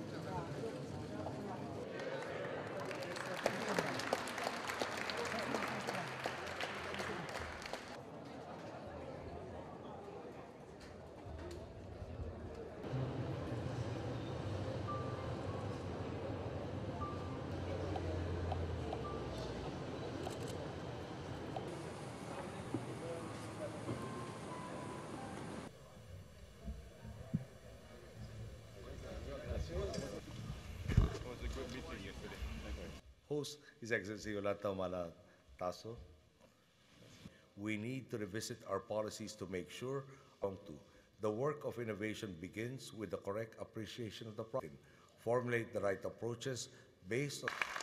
It was a good meeting yesterday. Thank you. Host His Excellency Yolanda Humala Tasso. We need to revisit our policies to make sure the work of innovation begins with the correct appreciation of the problem. Formulate the right approaches based on